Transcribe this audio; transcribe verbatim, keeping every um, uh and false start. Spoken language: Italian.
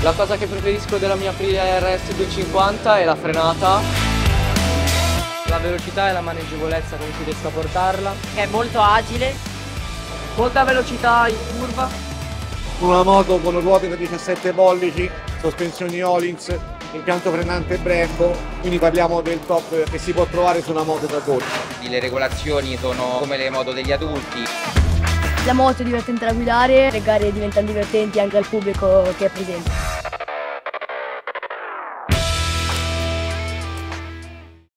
La cosa che preferisco della mia Aprilia R S duecentocinquanta è la frenata, la velocità e la maneggevolezza con cui riesco a portarla. È molto agile, Molta velocità in curva. Una moto con ruote da diciassette pollici, sospensioni Öhlins, impianto frenante Brembo, quindi parliamo del top che si può trovare su una moto da corsa. Le regolazioni sono come le moto degli adulti. La moto è divertente da guidare, le gare diventano divertenti anche al pubblico che è presente.